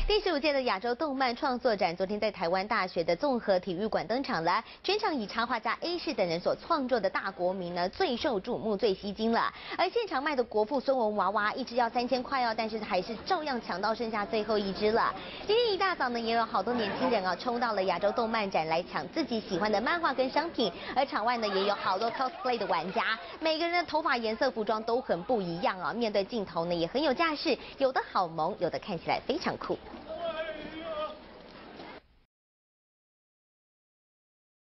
第15届的亚洲动漫创作展昨天在台湾大学的综合体育馆登场了，全场以插画家 A 氏等人所创作的大国民呢最受瞩目、最吸睛了。而现场卖的国父孙文娃娃一只要3000块哦，但是还是照样抢到剩下最后一只了。今天一大早呢，也有好多年轻人啊冲到了亚洲动漫展来抢自己喜欢的漫画跟商品，而场外呢也有好多 cosplay 的玩家，每个人的头发颜色、服装都很不一样啊，面对镜头呢也很有架势，有的好萌，有的看起来非常酷。